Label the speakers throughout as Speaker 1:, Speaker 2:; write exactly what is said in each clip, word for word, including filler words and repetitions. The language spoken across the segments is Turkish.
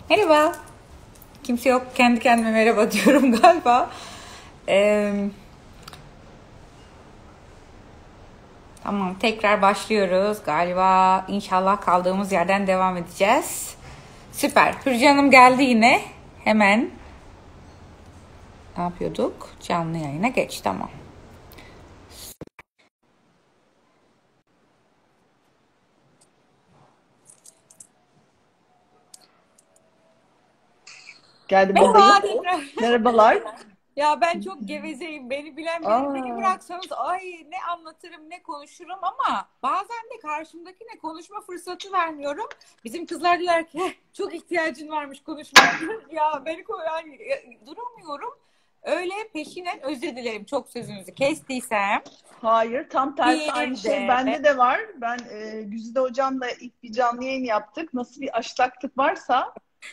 Speaker 1: Merhaba. Kimse yok. Kendi kendime merhaba diyorum galiba. Ee, tamam, tekrar başlıyoruz. Galiba inşallah kaldığımız yerden devam edeceğiz. Süper. Hürce Hanım geldi yine. Hemen ne yapıyorduk? Canlı yayına geç. Tamam.
Speaker 2: Geldim
Speaker 1: Merhaba
Speaker 2: buradayım.
Speaker 1: tekrar.
Speaker 2: Merhabalar.
Speaker 1: Ya ben çok gevezeyim. Beni bilen bilir. Beni
Speaker 2: Aa,
Speaker 1: bıraksanız ay ne anlatırım ne konuşurum ama bazen de karşımdakine konuşma fırsatı vermiyorum. Bizim kızlar diyorlar ki "Eh, çok ihtiyacın varmış konuşmaya." Ya beni ko- yani, e, duramıyorum. Öyle peşinen özür dilerim çok sözünüzü kestiysem.
Speaker 2: hayır, tam tersi aynı
Speaker 1: Bir
Speaker 2: şey
Speaker 1: de
Speaker 2: bende de var. Ben e, Güzide Hocam'la ilk bir canlı yayın yaptık. Nasıl bir aşlaklık varsa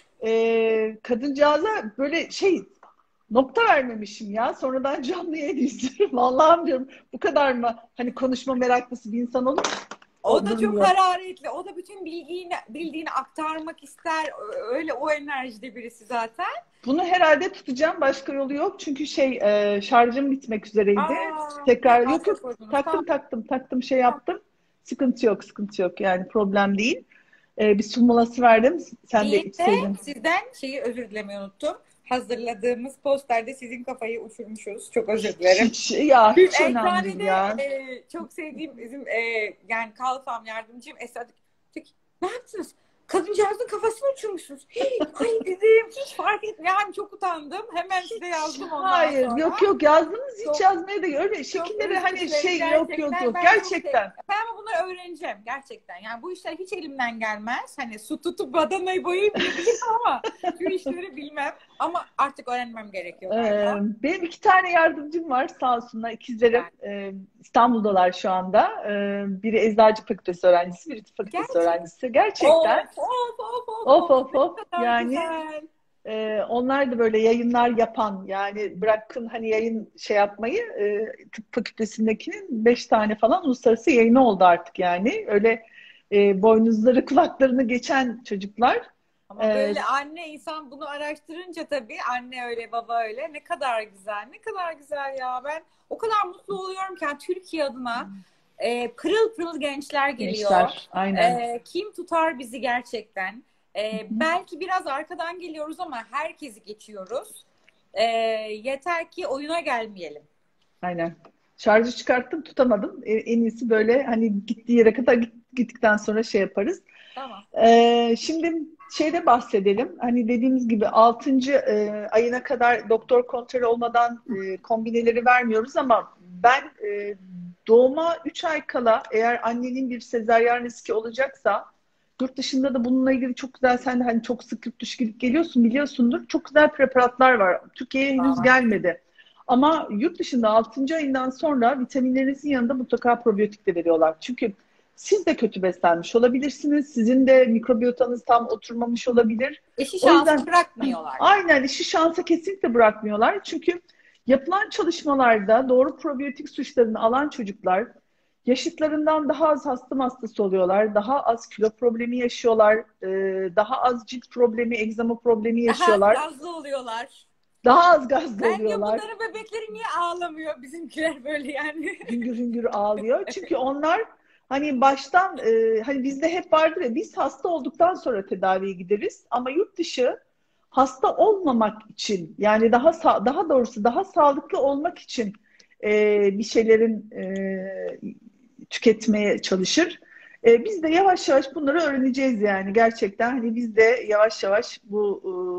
Speaker 2: e, kadıncağıza böyle şey nokta vermemişim ya. Sonradan canlı yayın izliyorum. Allah'ım diyorum bu kadar mı hani konuşma meraklısı bir insan olur?
Speaker 1: o
Speaker 2: O
Speaker 1: da çok
Speaker 2: durmuyor.
Speaker 1: hararetli. O da bütün bilgiyi bildiğini aktarmak ister. Öyle o enerjide birisi zaten.
Speaker 2: Bunu herhalde tutacağım. Başka yolu yok. Çünkü şey e, şarjım bitmek üzereydi.
Speaker 1: Aa,
Speaker 2: Tekrar
Speaker 1: tekrar
Speaker 2: yok yok
Speaker 1: koydunuz. Tamam.
Speaker 2: taktım taktım taktım şey yaptım. Sıkıntı yok sıkıntı yok yani problem değil. E, bir su molası verdim. Sen de
Speaker 1: Bir de
Speaker 2: içseydin.
Speaker 1: sizden şeyi özür dilemeyi unuttum. Hazırladığımız posterde sizin kafayı uçurmuşuz. Çok özür dilerim.
Speaker 2: Hiç ya
Speaker 1: Gül
Speaker 2: hiç önemli değil
Speaker 1: Eczanede
Speaker 2: ya.
Speaker 1: e, çok sevdiğim bizim e, yani kalfam yardımcım Esat dedi ki, ne yaptınız? Kadıncağızın kafasını uçurmuşsunuz. Hii, ay dedim hiç fark etmiyor. Yani çok utandım. Hemen size
Speaker 2: Hiç
Speaker 1: yazdım ondan
Speaker 2: hayır
Speaker 1: sonra.
Speaker 2: yok yok yazdınız hiç
Speaker 1: Çok
Speaker 2: yazmaya da öyle
Speaker 1: çok
Speaker 2: şekilleri
Speaker 1: özür
Speaker 2: hani
Speaker 1: dilerim
Speaker 2: şey yok yok
Speaker 1: gerçekten.
Speaker 2: yok
Speaker 1: Ben çok şey,
Speaker 2: gerçekten.
Speaker 1: ben ama bunları öğreneceğim gerçekten. Yani bu işler hiç elimden gelmez. Hani su tutup badanayı boyayıp diyebilirim ama şu işleri bilmem. Ama artık öğrenmem gerekiyor
Speaker 2: Ee,
Speaker 1: galiba.
Speaker 2: benim iki tane yardımcım var sağ olsunlar ikizlerim.
Speaker 1: Yani
Speaker 2: Ee, İstanbul'dalar şu anda. Ee, biri eczacı fakültesi öğrencisi, biri tıp fakültesi
Speaker 1: gerçek.
Speaker 2: öğrencisi. Gerçekten
Speaker 1: Of of of of
Speaker 2: of
Speaker 1: of
Speaker 2: of
Speaker 1: ne
Speaker 2: of
Speaker 1: kadar
Speaker 2: yani
Speaker 1: güzel.
Speaker 2: e, onlar da böyle yayınlar yapan yani bırakın hani yayın şey yapmayı e, tıp fakültesindekinin beş tane falan uluslararası yayını oldu artık yani. Öyle e, boynuzları kulaklarını geçen çocuklar.
Speaker 1: Ama
Speaker 2: E,
Speaker 1: böyle anne insan bunu araştırınca tabii anne öyle baba öyle ne kadar güzel ne kadar güzel ya ben o kadar mutlu oluyorum ki yani Türkiye adına e, pırıl pırıl gençler geliyor.
Speaker 2: gençler aynen.
Speaker 1: E, kim tutar bizi gerçekten? E, belki biraz arkadan geliyoruz ama herkesi geçiyoruz. E, yeter ki oyuna gelmeyelim.
Speaker 2: Aynen. Şarjı çıkarttım tutamadım. E, en iyisi böyle hani gittiği yere kadar git- gittikten sonra şey yaparız.
Speaker 1: Tamam.
Speaker 2: Ee, şimdi şeyde bahsedelim. Hani dediğimiz gibi altıncı e, ayına kadar doktor kontrolü olmadan e, kombineleri vermiyoruz ama ben e, doğuma üç ay kala eğer annenin bir sezaryen riski olacaksa yurt dışında da bununla ilgili çok güzel sen de hani çok sık yurt dışı gidip geliyorsun biliyorsundur. Çok güzel preparatlar var. Türkiye'ye henüz
Speaker 1: Tamam.
Speaker 2: gelmedi. Ama yurt dışında altıncı ayından sonra vitaminlerinizin yanında mutlaka probiyotik de veriyorlar. Çünkü siz de kötü beslenmiş olabilirsiniz. Sizin de mikrobiyotanız tam oturmamış olabilir.
Speaker 1: İşi
Speaker 2: O
Speaker 1: şansa
Speaker 2: yüzden
Speaker 1: bırakmıyorlar.
Speaker 2: aynen işi şansa kesinlikle bırakmıyorlar. Çünkü yapılan çalışmalarda doğru probiyotik suçlarını alan çocuklar yaşıtlarından daha az hasta hastası oluyorlar. Daha az kilo problemi yaşıyorlar. Daha az cilt problemi, egzama problemi
Speaker 1: Daha az
Speaker 2: yaşıyorlar.
Speaker 1: gazlı oluyorlar.
Speaker 2: Daha az gazlı
Speaker 1: Bence
Speaker 2: oluyorlar.
Speaker 1: bunların bebekleri niye ağlamıyor bizimkiler böyle yani?
Speaker 2: Hüngür hüngür ağlıyor. Çünkü onlar hani baştan e, hani bizde hep vardır ya biz hasta olduktan sonra tedaviye gideriz ama yurt dışı hasta olmamak için yani daha sa- daha doğrusu daha sağlıklı olmak için e, bir şeylerin e, tüketmeye çalışır. E, biz de yavaş yavaş bunları öğreneceğiz yani gerçekten hani biz de yavaş yavaş bu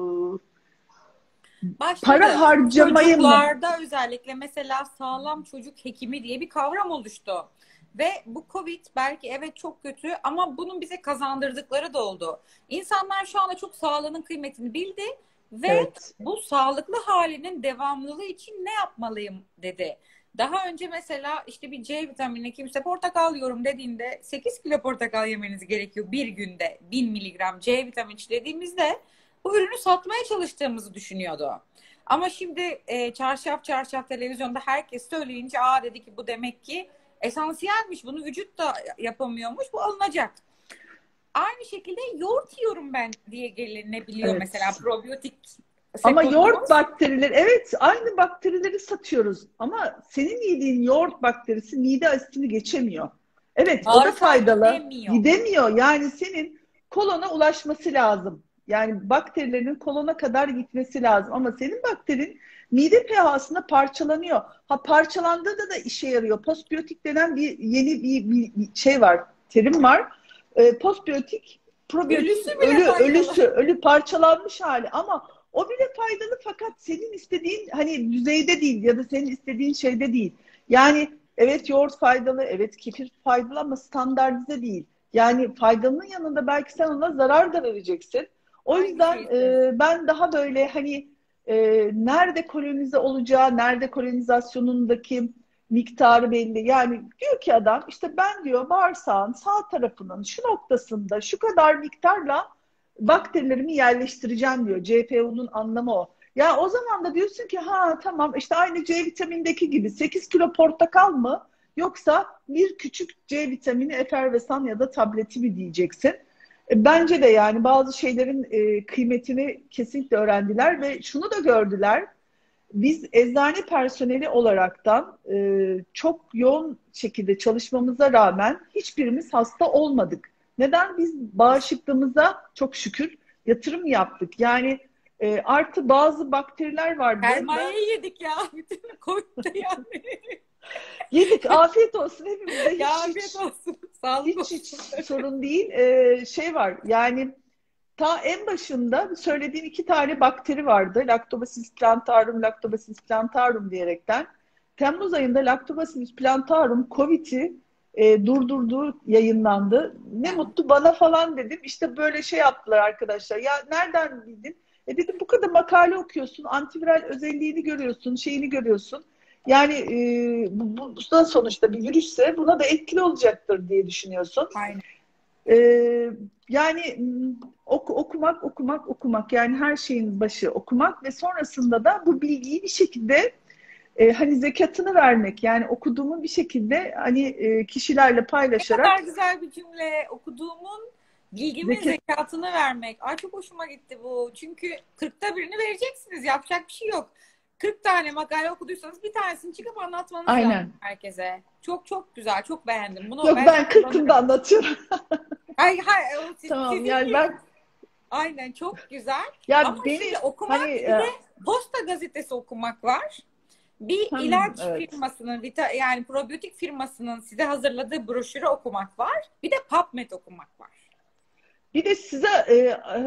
Speaker 2: e, para
Speaker 1: Başladı.
Speaker 2: harcamayı mı?
Speaker 1: Çocuklarda özellikle mesela sağlam çocuk hekimi diye bir kavram oluştu. Ve bu Covid belki evet çok kötü ama bunun bize kazandırdıkları da oldu. İnsanlar şu anda çok sağlığının kıymetini bildi ve
Speaker 2: Evet.
Speaker 1: bu sağlıklı halinin devamlılığı için ne yapmalıyım dedi. Daha önce mesela işte bir C vitamini kimse portakal yiyorum dediğinde sekiz kilo portakal yemeniz gerekiyor bir günde bin miligram C vitamini dediğimizde bu ürünü satmaya çalıştığımızı düşünüyordu. Ama şimdi e, çarşaf çarşaf televizyonda herkes söyleyince aa dedi ki bu demek ki esansiyelmiş. Bunu vücut da yapamıyormuş. Bu alınacak. aynı şekilde yoğurt yiyorum ben diye gelinebiliyor
Speaker 2: Evet.
Speaker 1: mesela probiyotik
Speaker 2: Ama
Speaker 1: sektörü.
Speaker 2: yoğurt bakterileri, evet, aynı bakterileri satıyoruz. Ama senin yediğin yoğurt bakterisi mide asitini geçemiyor. Evet, o da
Speaker 1: Bağırsağa
Speaker 2: faydalı.
Speaker 1: gidemiyor.
Speaker 2: Gidemiyor. Yani senin kolona ulaşması lazım. Yani bakterilerin kolona kadar gitmesi lazım. Ama senin bakterin mide pH'sında parçalanıyor. Ha, parçalandığı da işe yarıyor. Postbiyotik denen bir yeni bir, bir şey var, terim var. Ee, postbiyotik, probiyotik
Speaker 1: Ölüsü bile
Speaker 2: ölü,
Speaker 1: faydalı.
Speaker 2: ölüsü, ölü parçalanmış hali. Ama o bile faydalı, fakat senin istediğin hani düzeyde değil ya da senin istediğin şeyde değil. Yani evet, yoğurt faydalı, evet kefir faydalı ama standartize değil. Yani faydalının yanında belki sen ona zarar da vereceksin. O
Speaker 1: Aynı
Speaker 2: yüzden
Speaker 1: şeyi
Speaker 2: e, ben daha böyle hani e, nerede kolonize olacağı, nerede kolonizasyonundaki miktarı belli. Yani diyor ki adam, işte ben diyor bağırsağın sağ tarafının şu noktasında şu kadar miktarla bakterilerimi yerleştireceğim diyor. C P U'nun anlamı o. Ya o zaman da diyorsun ki ha tamam, işte aynı C vitamindeki gibi sekiz kilo portakal mı yoksa bir küçük C vitamini efervesan ya da tableti mi diyeceksin. E, Bence de yani bazı şeylerin e, kıymetini kesinlikle öğrendiler ve şunu da gördüler. Biz eczane personeli olaraktan e, çok yoğun şekilde çalışmamıza rağmen hiçbirimiz hasta olmadık. Neden? Biz bağışıklığımıza çok şükür yatırım yaptık. Yani e, artı bazı bakteriler vardı. Ben
Speaker 1: sermayeyi yedik ya. Bütün Covid'de yani.
Speaker 2: yedik, afiyet olsun hepimize, hiç
Speaker 1: Ya
Speaker 2: hiç
Speaker 1: afiyet olsun. Sağlık
Speaker 2: hiç hiç
Speaker 1: olsun.
Speaker 2: sorun değil. E, şey var yani, ta en başında söylediğin iki tane bakteri vardı. Lactobacillus plantarum, Lactobacillus plantarum diyerekten. Temmuz ayında Lactobacillus plantarum Covid'i e, durdurduğu yayınlandı. Ne
Speaker 1: Ha.
Speaker 2: mutlu bana falan dedim. İşte böyle şey yaptılar arkadaşlar. Ya nereden bildin? E dedim, bu kadar makale okuyorsun, antiviral özelliğini görüyorsun, şeyini görüyorsun. Yani e, bu, bu, bu da sonuçta bir virüsse buna da etkili olacaktır diye düşünüyorsun.
Speaker 1: Aynen.
Speaker 2: Ee, yani oku, okumak, okumak, okumak. Yani her şeyin başı okumak ve sonrasında da bu bilgiyi bir şekilde e, hani zekatını vermek. Yani okuduğumu bir şekilde hani e, kişilerle
Speaker 1: Ne kadar
Speaker 2: paylaşarak
Speaker 1: güzel bir cümle. Okuduğumun, bilgimin
Speaker 2: zekat.
Speaker 1: zekatını vermek. Ay çok hoşuma gitti bu. Çünkü kırkta birini vereceksiniz. Yapacak bir şey yok. kırk tane makale okuduysanız bir tanesini çıkıp anlatmanız lazım
Speaker 2: Aynen.
Speaker 1: herkese. Çok çok güzel. Çok beğendim. Bunu
Speaker 2: Yok,
Speaker 1: ben
Speaker 2: ben
Speaker 1: de
Speaker 2: kırkımda
Speaker 1: kullanırım.
Speaker 2: anlatıyorum.
Speaker 1: Ay, hay, o siz-
Speaker 2: Tamam,
Speaker 1: sizin
Speaker 2: yani
Speaker 1: gibi.
Speaker 2: ben
Speaker 1: Aynen, çok güzel.
Speaker 2: ya
Speaker 1: Ama
Speaker 2: beni
Speaker 1: şimdi okumak,
Speaker 2: hani
Speaker 1: bir
Speaker 2: e,
Speaker 1: de Posta Gazetesi okumak var. Bir
Speaker 2: hem
Speaker 1: ilaç
Speaker 2: evet.
Speaker 1: firmasının, vita- yani probiyotik firmasının size hazırladığı broşürü okumak var. Bir de PubMed okumak var.
Speaker 2: Bir de size e, e,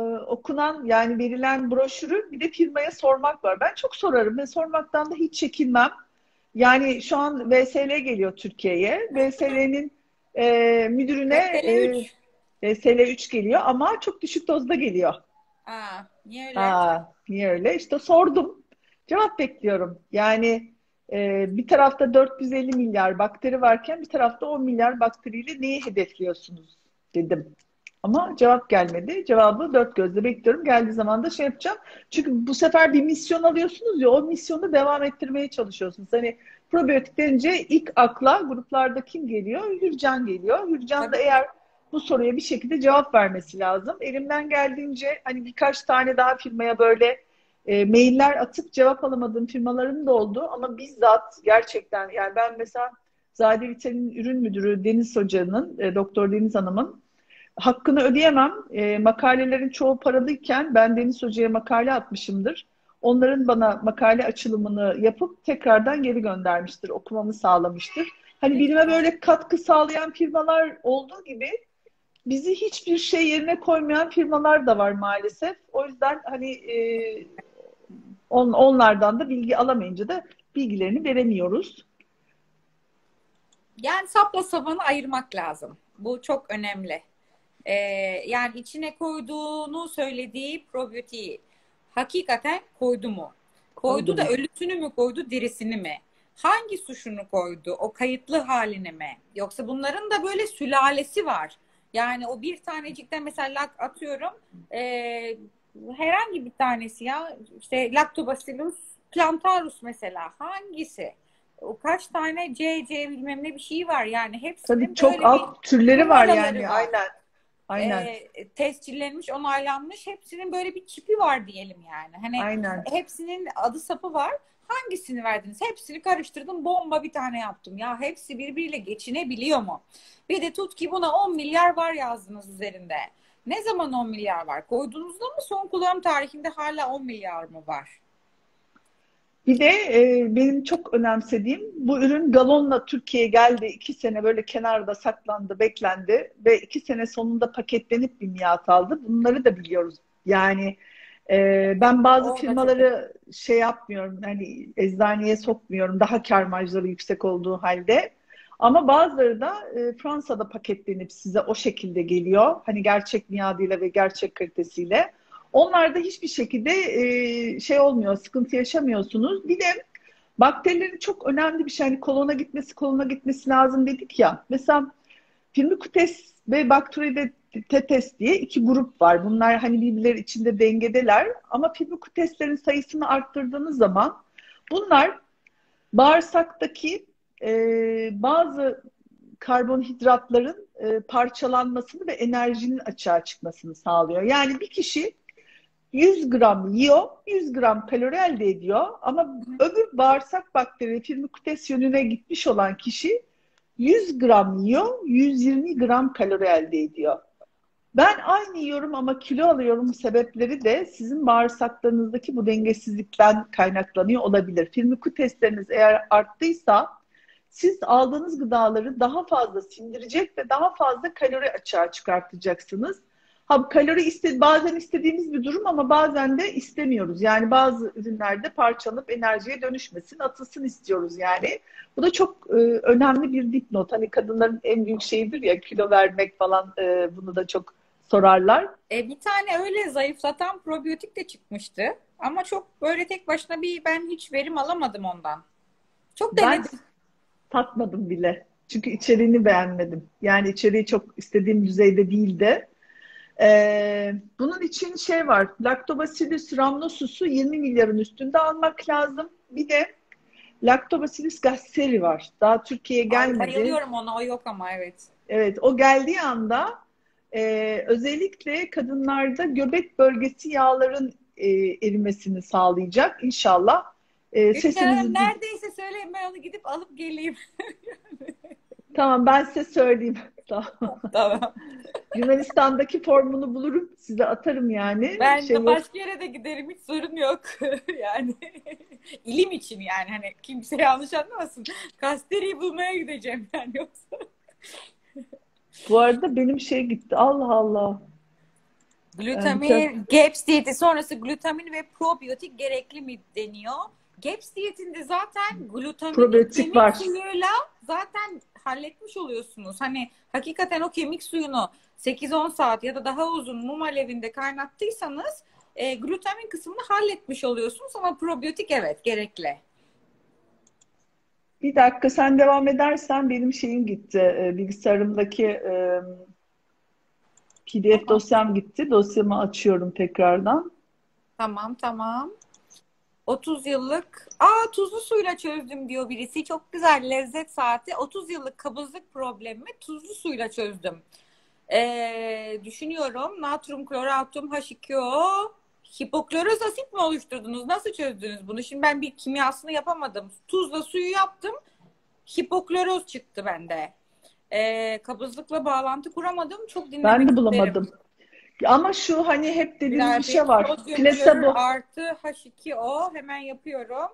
Speaker 2: okunan yani verilen broşürü bir de firmaya sormak var. Ben çok sorarım ve sormaktan da hiç çekinmem. Yani şu an V S L geliyor Türkiye'ye. V S L'nin e, müdürüne e,
Speaker 1: Mesele üç.
Speaker 2: V S L üç geliyor ama çok düşük dozda geliyor.
Speaker 1: Aa, niye öyle?
Speaker 2: Aa, niye öyle? İşte sordum. Cevap bekliyorum. Yani e, bir tarafta dört yüz elli milyar bakteri varken bir tarafta on milyar bakteriyle neyi hedefliyorsunuz dedim. Ama cevap gelmedi. Cevabı dört gözle bekliyorum. Geldiği zaman da şey yapacağım. Çünkü bu sefer bir misyon alıyorsunuz ya, o misyonu devam ettirmeye çalışıyorsunuz. Hani probiyotik denince ilk akla gruplarda kim geliyor? Hürcan geliyor. Hürcan da
Speaker 1: Tabii.
Speaker 2: eğer bu soruya bir şekilde cevap vermesi lazım. Elimden geldiğince hani birkaç tane daha firmaya böyle e, mailler atıp cevap alamadığım firmaların da oldu. Ama bizzat gerçekten yani ben mesela Zade Vital'in ürün müdürü Deniz Hoca'nın, e, Doktor Deniz Hanım'ın hakkını ödeyemem. E, makalelerin çoğu paralıyken ben Deniz Hoca'ya makale atmışımdır. Onların bana makale açılımını yapıp tekrardan geri göndermiştir, okumamı sağlamıştır. Hani
Speaker 1: Ne
Speaker 2: bilime
Speaker 1: güzel.
Speaker 2: böyle katkı sağlayan firmalar olduğu gibi bizi hiçbir şey yerine koymayan firmalar da var maalesef. O yüzden hani e, on, onlardan da bilgi alamayınca da bilgilerini veremiyoruz.
Speaker 1: Yani sapla sabanı ayırmak lazım. Bu çok önemli. Ee, yani içine koyduğunu söylediği probiyotiği hakikaten koydu mu? Koydu da
Speaker 2: Koydum.
Speaker 1: ölüsünü mü koydu, dirisini mi? Hangi suşunu koydu? O kayıtlı halini mi? Yoksa bunların da böyle sülalesi var. Yani o bir tanecikten mesela atıyorum e, herhangi bir tanesi ya işte Lactobacillus plantarus mesela hangisi? O kaç tane C C bilmem ne bir şey var yani
Speaker 2: Tabii
Speaker 1: hepsinin
Speaker 2: çok
Speaker 1: böyle bir
Speaker 2: alt türleri var
Speaker 1: numaraları
Speaker 2: yani,
Speaker 1: var.
Speaker 2: aynen. Aynen.
Speaker 1: e, tescillenmiş, onaylanmış. Hepsinin böyle bir çipi var diyelim yani. Hani
Speaker 2: Aynen.
Speaker 1: hepsinin adı sapı var. Hangisini verdiniz? Hepsini karıştırdım. Bomba bir tane yaptım. Ya hepsi birbiriyle geçinebiliyor mu? Bir de tut ki buna on milyar var yazdınız üzerinde. Ne zaman on milyar var? Koyduğunuzda mı, son kullanım tarihinde hala on milyar mı var?
Speaker 2: Bir de e, benim çok önemsediğim, bu ürün galonla Türkiye'ye geldi. İki sene böyle kenarda saklandı, beklendi ve iki sene sonunda paketlenip bir miat aldı. Bunları da biliyoruz. Yani e, ben bazı
Speaker 1: O da çok.
Speaker 2: firmaları şey yapmıyorum, hani eczaneye sokmuyorum daha kâr marjları yüksek olduğu halde. Ama bazıları da e, Fransa'da paketlenip size o şekilde geliyor. Hani gerçek miadıyla ve gerçek kalitesiyle. Onlarda hiçbir şekilde e, şey olmuyor, sıkıntı yaşamıyorsunuz. Bir de bakterilerin çok önemli bir şey. Hani kolona gitmesi, kolona gitmesi lazım dedik ya. Mesela Firmicutes ve Bacteroidetes diye iki grup var. Bunlar hani birbirleri içinde dengedeler. Ama Firmicutes'lerin sayısını arttırdığınız zaman bunlar bağırsaktaki e, bazı karbonhidratların e, parçalanmasını ve enerjinin açığa çıkmasını sağlıyor. Yani bir kişi yüz gram yiyor, yüz gram kalori elde ediyor. Ama öbür bağırsak bakteri Firmicutes yönüne gitmiş olan kişi yüz gram yiyor, yüz yirmi gram kalori elde ediyor. Ben aynı yiyorum ama kilo alıyorum sebepleri de sizin bağırsaklarınızdaki bu dengesizlikten kaynaklanıyor olabilir. Firmicutesleriniz eğer arttıysa siz aldığınız gıdaları daha fazla sindirecek ve daha fazla kalori açığa çıkartacaksınız. Ha, kalori iste, bazen istediğimiz bir durum ama bazen de istemiyoruz. Yani bazı ürünlerde parçalanıp enerjiye dönüşmesin, atılsın istiyoruz yani. Bu da çok e, önemli bir dipnot. Hani kadınların en büyük şeyidir ya, kilo vermek falan, e, bunu da çok sorarlar.
Speaker 1: E, bir tane öyle zayıflatan probiyotik de çıkmıştı. Ama çok böyle tek başına bir, ben hiç verim alamadım ondan. Çok
Speaker 2: Ben
Speaker 1: denedim.
Speaker 2: tatmadım bile. Çünkü içeriğini beğenmedim. Yani içeriği çok istediğim düzeyde değildi. Ee, bunun için şey var. Lactobacillus rhamnosus'u yirmi milyarın üstünde almak lazım. Bir de Lactobacillus gasseri var. Daha Türkiye'ye
Speaker 1: Ay,
Speaker 2: gelmedi.
Speaker 1: bayılıyorum ona, o yok ama evet.
Speaker 2: Evet, o geldiği anda e, özellikle kadınlarda göbek bölgesi yağların e, erimesini sağlayacak inşallah. E,
Speaker 1: Gülşen Hanım
Speaker 2: sesinizi
Speaker 1: neredeyse söyleyin, ben onu gidip alıp geleyim.
Speaker 2: tamam, ben size söyleyeyim. Tamam.
Speaker 1: Tamam.
Speaker 2: Yunanistan'daki formunu bulurum, size atarım yani.
Speaker 1: Ben
Speaker 2: Şey
Speaker 1: de
Speaker 2: yok.
Speaker 1: başka yere de giderim, hiç sorun yok. Yani ilim için, yani hani kimse yanlış anlamasın. Kasteriyi bulmaya gideceğim yani, yoksa.
Speaker 2: Bu arada benim şey gitti. Allah Allah. Yani çok
Speaker 1: Glutamin, GAPS diyeti sonrası glutamin ve probiyotik gerekli mi deniyor? GAPS diyetinde zaten glutamini
Speaker 2: probiyotik
Speaker 1: kemik
Speaker 2: var.
Speaker 1: suyuyla zaten halletmiş oluyorsunuz. Hani hakikaten o kemik suyunu sekiz on saat ya da daha uzun mum alevinde kaynattıysanız e, glutamin kısmını halletmiş oluyorsunuz, ama probiyotik evet gerekli.
Speaker 2: Bir dakika, sen devam edersen benim şeyim gitti. Ee, bilgisayarımdaki e, P D F
Speaker 1: Tamam,
Speaker 2: dosyam gitti. Dosyamı açıyorum tekrardan.
Speaker 1: tamam, tamam. otuz yıllık, aa tuzlu suyla çözdüm diyor birisi. Çok güzel, lezzet saati. otuz yıllık kabızlık problemimi tuzlu suyla çözdüm. Ee, düşünüyorum. Natrium kloratum H iki O. Hipokloroz asit mi oluşturdunuz? Nasıl çözdünüz bunu? Şimdi ben bir kimyasını yapamadım. Tuzla suyu yaptım. Hipokloroz çıktı bende. Ee, kabızlıkla bağlantı kuramadım. Çok
Speaker 2: Ben
Speaker 1: dinlemek
Speaker 2: de
Speaker 1: isterim.
Speaker 2: bulamadım. Ama şu hani hep dediğimiz bir
Speaker 1: Birer bir
Speaker 2: şey var.
Speaker 1: sodyum klorür
Speaker 2: Plasebo.
Speaker 1: artı H iki O. Hemen yapıyorum.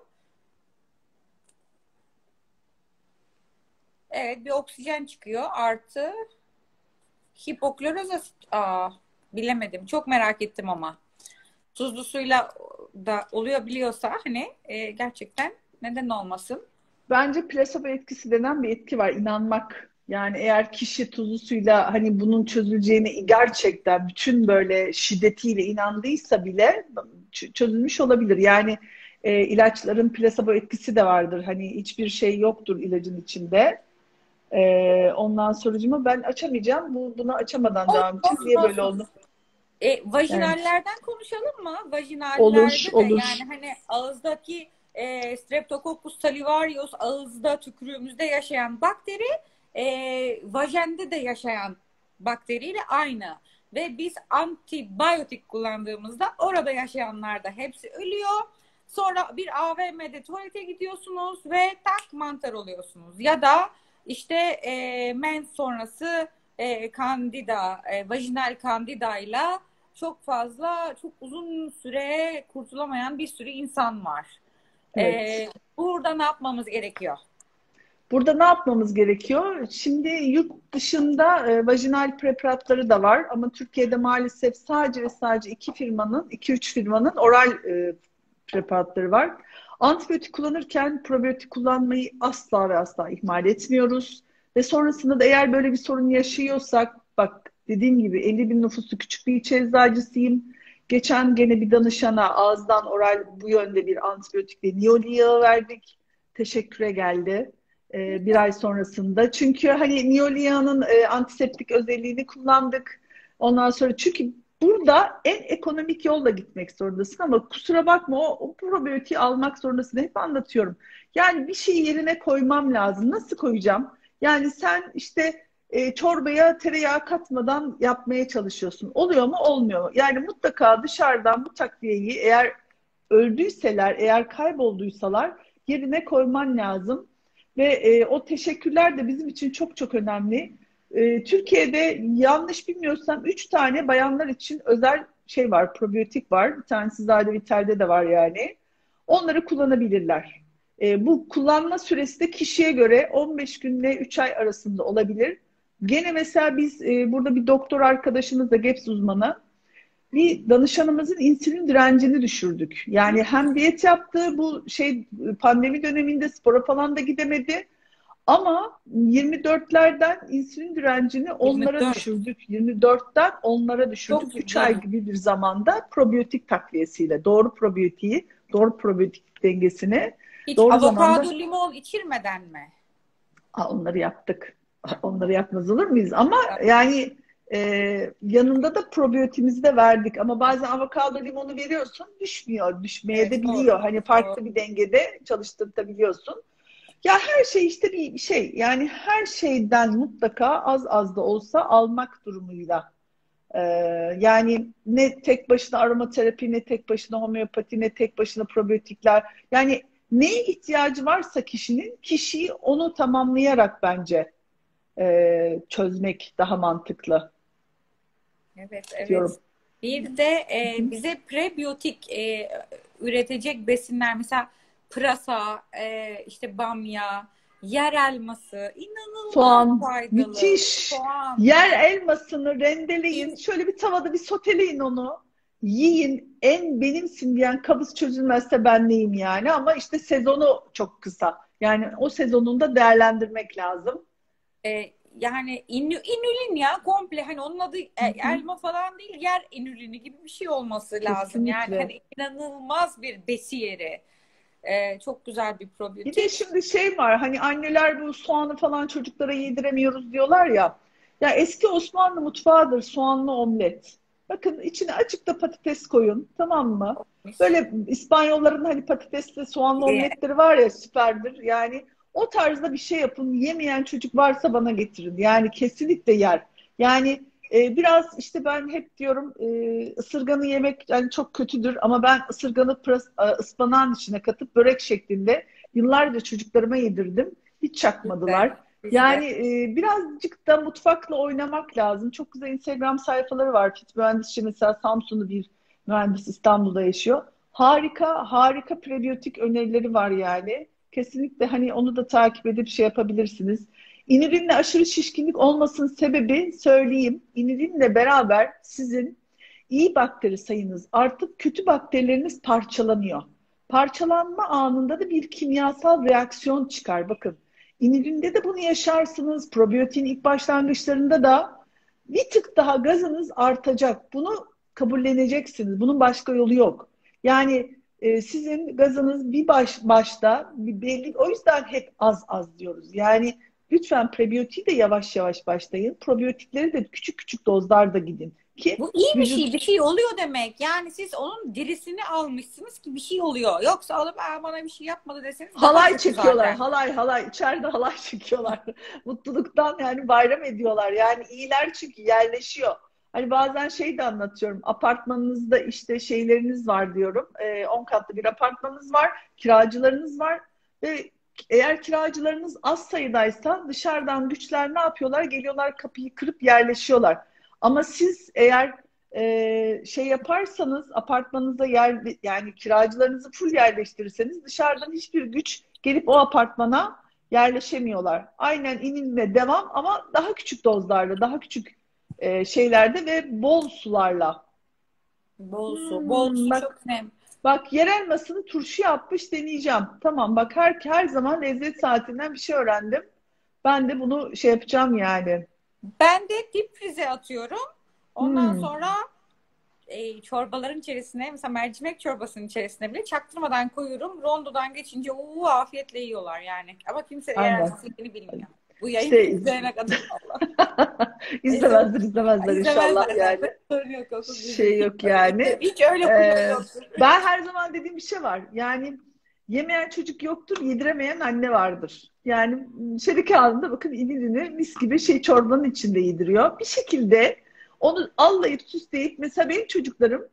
Speaker 1: Evet, bir oksijen çıkıyor. Artı hipokloroz asit. Aa, bilemedim. Çok merak ettim ama. Tuzlu suyla da oluyor biliyorsa hani e, gerçekten neden olmasın?
Speaker 2: Bence plasebo etkisi denen bir etki var. İnanmak. Yani eğer kişi tuzlu suyla hani bunun çözüleceğine gerçekten bütün böyle şiddetiyle inandıysa bile ç- çözülmüş olabilir. Yani e, ilaçların plasebo etkisi de vardır. Hani hiçbir şey yoktur ilacın içinde. E, ondan sonucuma ben açamayacağım. Bu, bunu açamadan
Speaker 1: Olsun,
Speaker 2: devam edeceğiz.
Speaker 1: olsun,
Speaker 2: Niye böyle
Speaker 1: olsun.
Speaker 2: oldu?
Speaker 1: E,
Speaker 2: Yani
Speaker 1: vajinallerden konuşalım mı?
Speaker 2: olur,
Speaker 1: Vajinallerde de
Speaker 2: olur.
Speaker 1: yani hani ağızdaki e, Streptococcus salivarius, ağızda tükürüğümüzde yaşayan bakteri, e, vajende de yaşayan bakteriyle aynı. Ve biz antibiyotik kullandığımızda orada yaşayanlar da hepsi ölüyor. Sonra bir A V M'de tuvalete gidiyorsunuz ve tak mantar oluyorsunuz. Ya da işte e, mens sonrası e, kandida, e, vajinal kandidayla çok fazla, çok uzun süre kurtulamayan bir sürü insan var. E,
Speaker 2: Evet.
Speaker 1: burada ne yapmamız gerekiyor?
Speaker 2: Burada ne yapmamız gerekiyor? Şimdi yurt dışında e, vajinal preparatları da var ama Türkiye'de maalesef sadece ve sadece iki firmanın, iki üç firmanın oral e, preparatları var. Antibiyotik kullanırken probiyotik kullanmayı asla ve asla ihmal etmiyoruz. Ve sonrasında da eğer böyle bir sorun yaşıyorsak, bak dediğim gibi elli bin nüfuslu küçük bir ilçe eczacısıyım. Geçen gene bir danışana ağızdan oral bu yönde bir antibiyotikle niyoli yağı verdik. Teşekküre geldi e, bir ay sonrasında. Çünkü hani niyolia'nın e, antiseptik özelliğini kullandık. Ondan sonra çünkü burada en ekonomik yolla gitmek zorundasın ama kusura bakma o, o probiyotiği almak zorundasın. Hep anlatıyorum. Yani bir şeyi yerine koymam lazım. Nasıl koyacağım? Yani sen işte e, çorbaya tereyağı katmadan yapmaya çalışıyorsun. Oluyor mu? Olmuyor mu? Yani mutlaka dışarıdan bu takviyeyi eğer öldüyseler, eğer kaybolduysalar yerine koyman lazım. Ve e, o teşekkürler de bizim için çok çok önemli. E, Türkiye'de yanlış bilmiyorsam üç tane bayanlar için özel şey var, probiyotik var. Bir tanesi Zade Vital'de de var yani. Onları kullanabilirler. E, bu kullanma süresi de kişiye göre on beş günle üç ay arasında olabilir. Gene mesela biz e, burada bir doktor arkadaşımız da GEPS uzmanı bir danışanımızın insülin direncini düşürdük. Yani hem diyet yaptı bu şey pandemi döneminde spora falan da gidemedi. Ama yirmi dörtlerden insülin direncini onlara
Speaker 1: yirmi dört.
Speaker 2: düşürdük. yirmi dörtten onlara düşürdük.
Speaker 1: Çok
Speaker 2: üç ay
Speaker 1: güzel.
Speaker 2: gibi bir zamanda probiyotik takviyesiyle doğru probiyotiği, doğru probiyotik dengesini
Speaker 1: Hiç
Speaker 2: doğru zamanda
Speaker 1: avokado, limon içirmeden mi?
Speaker 2: Aa, onları yaptık. Onları yapmaz olur muyuz? Ama yani e, yanında da probiyotimizi de verdik. Ama bazen avokado limonu veriyorsun düşmüyor. Düşmeye
Speaker 1: Evet,
Speaker 2: de
Speaker 1: doğru.
Speaker 2: biliyor. Hani
Speaker 1: Doğru.
Speaker 2: farklı bir dengede çalıştırtabiliyorsun. Ya her şey işte bir şey. Yani her şeyden mutlaka az az da olsa almak durumuyla. Ee, yani ne tek başına aromaterapi, ne tek başına homeopati, ne tek başına probiyotikler. Yani neye ihtiyacı varsa kişinin, kişiyi onu tamamlayarak bence e, çözmek daha mantıklı
Speaker 1: Evet, evet.
Speaker 2: diyorum.
Speaker 1: Bir de e, bize prebiyotik e, üretecek besinler mesela pırasa, e, işte bamya, yer elması inanılmaz
Speaker 2: Soğan,
Speaker 1: faydalı.
Speaker 2: müthiş.
Speaker 1: Soğan.
Speaker 2: Yer elmasını rendeleyin.
Speaker 1: Biz
Speaker 2: Şöyle bir tavada bir soteleyin onu. Yiyin. En benimsin diyen kabız çözülmezse ben neyim yani. Ama işte sezonu çok kısa. Yani o sezonunda değerlendirmek lazım.
Speaker 1: e, yani inü, inülin ya komple hani onun adı e,
Speaker 2: Hı hı.
Speaker 1: elma falan değil yer inülini gibi bir şey olması lazım. Yani
Speaker 2: Kesinlikle.
Speaker 1: hani inanılmaz bir besiyeri. E, çok güzel bir
Speaker 2: Bir de
Speaker 1: probiyotik.
Speaker 2: şimdi şey var hani anneler bu soğanı falan çocuklara yediremiyoruz diyorlar ya. Ya eski Osmanlı mutfağıdır soğanlı omlet. Bakın içine açık da patates koyun tamam mı? Böyle İspanyolların hani patatesli soğanlı
Speaker 1: E,
Speaker 2: omletleri var ya süperdir. Yani o tarzda bir şey yapın. Yemeyen çocuk varsa bana getirin. Yani kesinlikle yer. Yani e, biraz işte ben hep diyorum e, ısırganı yemek yani çok kötüdür ama ben ısırganı pıras- e, ıspanağın içine katıp börek şeklinde yıllarca çocuklarıma yedirdim. Hiç
Speaker 1: bizde,
Speaker 2: çakmadılar.
Speaker 1: bizde.
Speaker 2: Yani e, birazcık da mutfakla oynamak lazım. Çok güzel Instagram sayfaları var. Fit mühendisçi mesela Samsun'u bir mühendis İstanbul'da yaşıyor. Harika, harika prebiyotik önerileri var yani. Kesinlikle hani onu da takip edip şey yapabilirsiniz. İnilinle aşırı şişkinlik olmasının sebebi söyleyeyim. İnilinle beraber sizin iyi bakteri sayınız artıp kötü bakterileriniz parçalanıyor. Parçalanma anında da bir kimyasal reaksiyon çıkar. Bakın inülinde de bunu yaşarsınız. Probiyotin ilk başlangıçlarında da bir tık daha gazınız artacak. Bunu kabulleneceksiniz. Bunun başka yolu yok. Yani e, sizin gazınız bir baş, başta bir belli. O yüzden hep az az diyoruz. Yani lütfen prebiyotiği de yavaş yavaş başlayın. Probiyotikleri de küçük küçük dozlarda gidin. ki
Speaker 1: Bu iyi bir şey,
Speaker 2: vücut
Speaker 1: bir şey oluyor demek. Yani siz onun dirisini almışsınız ki bir şey oluyor. Yoksa alıp "Aa, bana bir şey yapmadı" deseniz daha
Speaker 2: halay
Speaker 1: kötü
Speaker 2: çekiyorlar.
Speaker 1: zaten.
Speaker 2: Halay halay. İçeride halay çekiyorlar. Mutluluktan yani bayram ediyorlar. Yani iyiler çünkü yerleşiyor. Hani bazen şey de anlatıyorum. Apartmanınızda işte şeyleriniz var diyorum. Ee, on katlı bir apartmanınız var. Kiracılarınız var. Ve eğer kiracılarınız az sayıdaysa dışarıdan güçler ne yapıyorlar? Geliyorlar kapıyı kırıp yerleşiyorlar. Ama siz eğer e, şey yaparsanız apartmanınıza yer yani kiracılarınızı full yerleştirirseniz dışarıdan hiçbir güç gelip o apartmana yerleşemiyorlar. Aynen ininme devam ama daha küçük dozlarda, daha küçük e, şeylerde ve bol sularla.
Speaker 1: Bol su, bol
Speaker 2: Hmm,
Speaker 1: su
Speaker 2: bak
Speaker 1: çok önemli.
Speaker 2: bak yer elmasını turşu yapmış deneyeceğim. Tamam bak her her zaman lezzet saatinden bir şey öğrendim. Ben de bunu şey yapacağım yani.
Speaker 1: Ben de dip frize atıyorum. Ondan
Speaker 2: Hmm.
Speaker 1: sonra e, çorbaların içerisine, mesela mercimek çorbasının içerisine bile çaktırmadan koyuyorum. Rondodan geçince uuu afiyetle yiyorlar yani. Ama kimse eğer
Speaker 2: Aynen.
Speaker 1: nasıl bilmiyor. Bu yayını
Speaker 2: İşte
Speaker 1: izleyene kadar Allah.
Speaker 2: izlemezler izlemezler inşallah
Speaker 1: İzlemezler
Speaker 2: yani.
Speaker 1: zaten. Sorun yok, okul bizim.
Speaker 2: Şey yok yani.
Speaker 1: Hiç öyle kulağı
Speaker 2: Ee,
Speaker 1: yoktur.
Speaker 2: ben her zaman dediğim bir şey var. Yani yemeyen çocuk yoktur, yediremeyen anne vardır. Yani şerik halinde bakın İnil'ini mis gibi şey çorbanın içinde yediriyor. Bir şekilde onu allayıp süsleyip mesela benim çocuklarım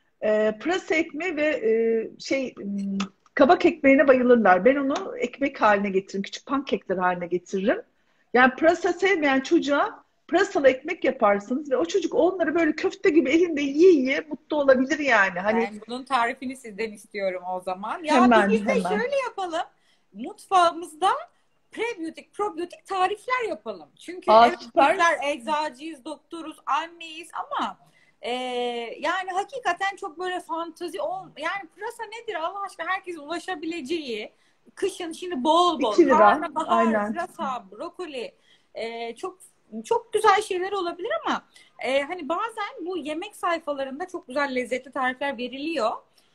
Speaker 2: e, pırasa ekmeği ve e, şey m, kabak ekmeğine bayılırlar. Ben onu ekmek haline getiririm. Küçük pankekler haline getiririm. Yani pırasa sevmeyen çocuğa pırasalı ekmek yaparsınız ve o çocuk onları böyle köfte gibi elinde yiye yiye mutlu olabilir yani. Hani
Speaker 1: Ben bunun tarifini sizden istiyorum o zaman. Ya
Speaker 2: hemen
Speaker 1: biz de
Speaker 2: hemen.
Speaker 1: şöyle yapalım. Mutfağımızda prebiyotik, probiyotik tarifler yapalım. Çünkü
Speaker 2: Aa
Speaker 1: evet
Speaker 2: süper.
Speaker 1: bizler eczacıyız, doktoruz, anneyiz ama e, yani hakikaten çok böyle fantazi ol yani pırasa nedir Allah aşkına herkesin ulaşabileceği kışın şimdi bol bol
Speaker 2: iki lira.
Speaker 1: karnabahar,
Speaker 2: Aynen.
Speaker 1: pırasa, brokoli e, çok çok güzel şeyler olabilir ama e, hani bazen bu yemek sayfalarında çok güzel lezzetli tarifler veriliyor